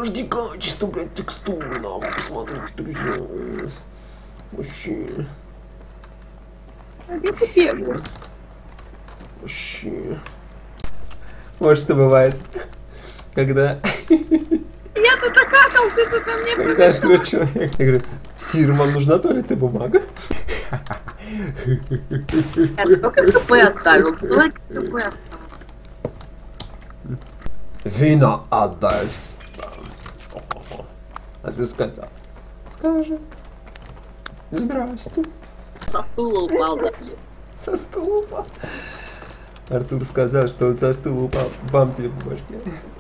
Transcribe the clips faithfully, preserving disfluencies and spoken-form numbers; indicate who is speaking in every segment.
Speaker 1: аш ди качество, блядь, текстуры, нахуй, посмотрите, друзья. Вообще.
Speaker 2: А где ты бегал?
Speaker 1: Вообще. Вот что бывает, когда...
Speaker 2: Я тут окатал, ты тут на мне
Speaker 1: Когда ждет человек. Я говорю, Сир, вам нужна туалетная бумага?
Speaker 2: Я сколько КП оставил? Сколько КП оставил?
Speaker 1: Вина отдай. А ты сказал. Скажи. Здрасте.
Speaker 2: Со стула упал, да.
Speaker 1: Со стула упал. Артур сказал, что он со стула упал. Бам тебе по башке.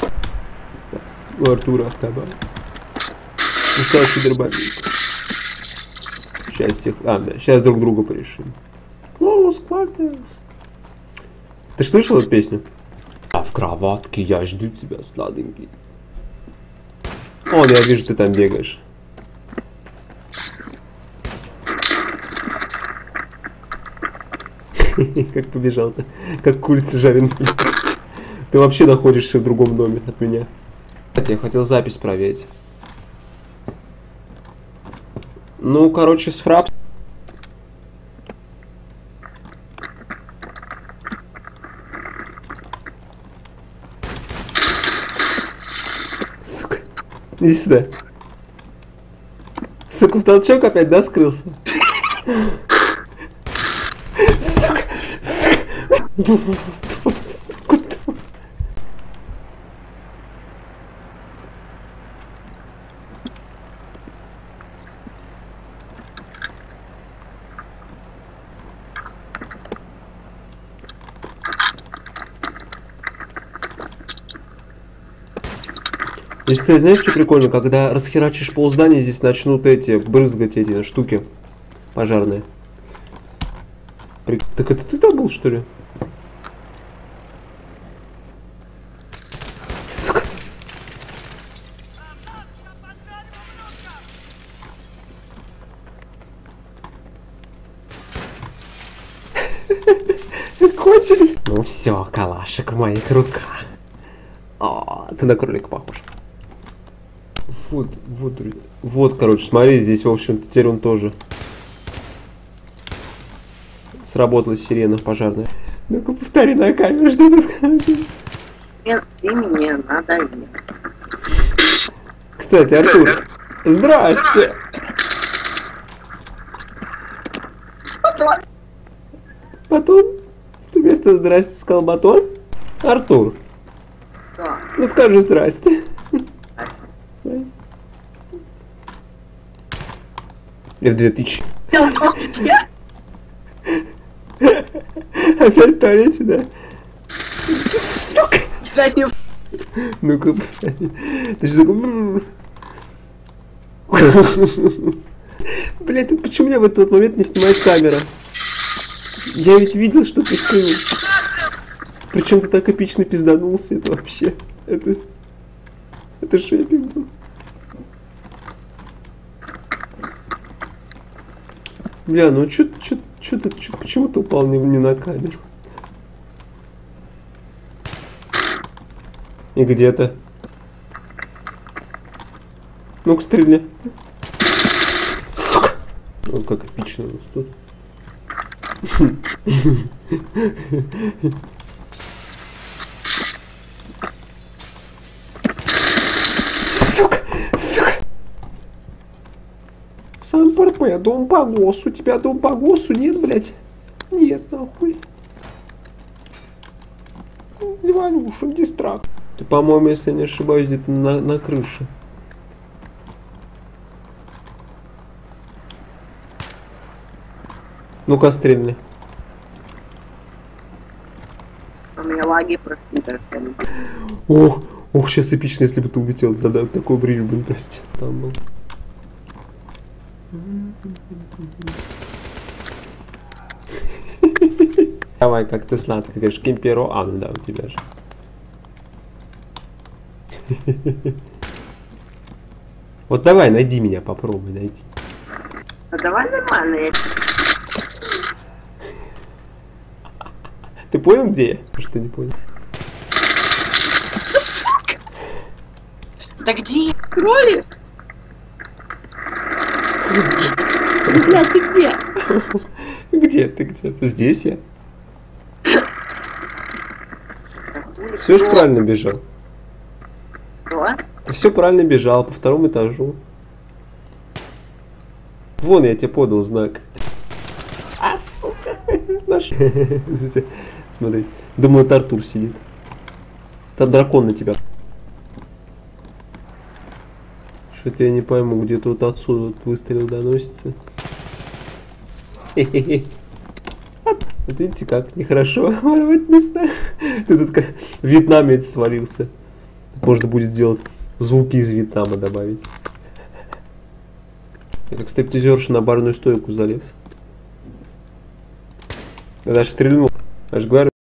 Speaker 1: У Артура автобан. Устал Сидербан. Сейчас всех... А, да, сейчас друг друга порешим. Клоус Квартес. Ты слышал эту песню? А в кроватке я жду тебя, сладенький. О, я вижу, ты там бегаешь. Как побежал-то? Как курица жареная. Ты вообще находишься в другом доме от меня. Я хотел запись проверить. Ну, короче, с фрап... Сука. Иди сюда. Сука, в толчок опять, да, скрылся? Сука. Сука. Здесь, кстати, знаешь, что прикольно? Когда расхерачишь полздания, здесь начнут эти, брызгать эти штуки пожарные. При... Так это ты там был, что ли? Сука. Кончились. Ну все, калашик в моих руках. О, ты на кролика похож. Вот, вот, вот, короче, смотри, здесь, в общем-то, теперь он тоже. Сработала сирена пожарная. Ну-ка, повтори на камеру, что ты скажешь?
Speaker 2: Нет, ты мне надоел.
Speaker 1: Кстати, Артур, здрасте.
Speaker 2: Батон.
Speaker 1: Батон? Ты вместо здрасте сказал батон? Артур,
Speaker 2: Да.
Speaker 1: ну скажи здрасте. В две тысячи. Опять в туалете, да? Сука! Ну-ка, ты же такой... Блять, ты почему меня в этот момент не снимает камера? Я ведь видел, что ты скрыл. Причем ты так эпично пизданулся, это вообще... Это... Это шейпинг был. Бля, ну чё, чё, чё ты, чё, почему ты упал не, не на камеру? И где то? Ну-ка, стреляй. Сука! Вот как эпично у нас тут. Сука! Сука! Сам портмоя, дом по госу. У тебя дом по госу нет, блядь? Нет, нахуй. Иванюша, дистракт. Ты, по-моему, если я не ошибаюсь, где-то на, на крыше. Ну-ка, стрельни.
Speaker 2: У меня лаги просто.
Speaker 1: Ох, ох, сейчас эпично, если бы ты улетел. Да-да, такой бридж бы не прости. Там был. Давай, как ты сладко, ты говоришь, кемперо, а, ну да, у тебя же. Вот давай, найди меня, попробуй найти.
Speaker 2: А давай нормально, я...
Speaker 1: Ты понял, где я? Что не понял?
Speaker 2: Да где? Кролик? Блядь, ты где?
Speaker 1: Где ты, где ты? Здесь я. Все ж правильно бежал.
Speaker 2: Что?
Speaker 1: Ты все правильно бежал по второму этажу. Вон я тебе подал знак. А, сука. Наш. Смотри. Думаю, это Артур сидит. Там дракон на тебя. Что-то я не пойму, где-то вот отсюда вот выстрел доносится. Хе-хе-хе. Вот видите как, нехорошо воровать места. Ты тут как вьетнамец свалился. Можно будет сделать звуки из Вьетнама добавить. Я как стриптизерша на барную стойку залез. Я даже стрельнул. Аж говорю.